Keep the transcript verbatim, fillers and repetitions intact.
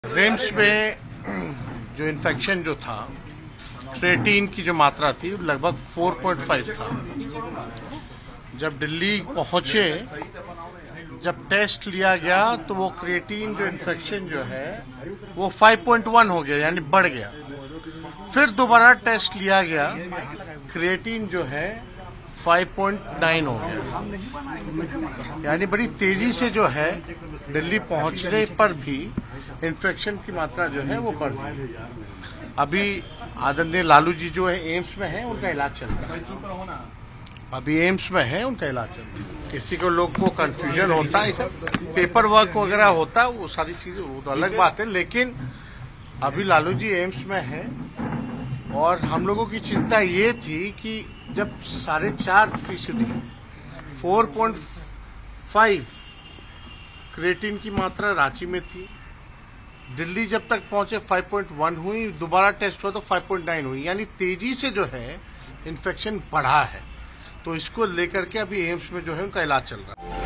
RIMS में जो infection जो था, क्रिएटिन की जो मात्रा थी लगभग चार पॉइंट पाँच था। जब दिल्ली पहुंचे, जब टेस्ट लिया गया तो वो क्रिएटिन जो इन्फेक्शन जो है वो पाँच पॉइंट एक हो गया, यानी बढ़ गया। फिर दोबारा टेस्ट लिया गया, क्रिएटिन जो है पाँच पॉइंट नौ हो गया, यानी बड़ी तेजी से जो है दिल्ली पहुंचने पर भी इन्फेक्शन की मात्रा जो है वो बढ़ गई। अभी आदरणीय लालू जी जो है एम्स में है, उनका इलाज चल रहा है। अभी एम्स में है, उनका इलाज चल रहा है। किसी को लोग को कंफ्यूजन होता है, सब पेपर वर्क वगैरह होता है, वो सारी चीजें वो तो अलग बात है, लेकिन अभी लालू जी एम्स में है। और हम लोगों की चिंता ये थी कि जब साढ़े चार फीसदी फोर पॉइंट फाइव क्रिएटिन की मात्रा रांची में थी, दिल्ली जब तक पहुंचे पाँच पॉइंट एक हुई, दोबारा टेस्ट हुआ तो पाँच पॉइंट नौ हुई, यानी तेजी से जो है इन्फेक्शन बढ़ा है। तो इसको लेकर के अभी एम्स में जो है उनका इलाज चल रहा है।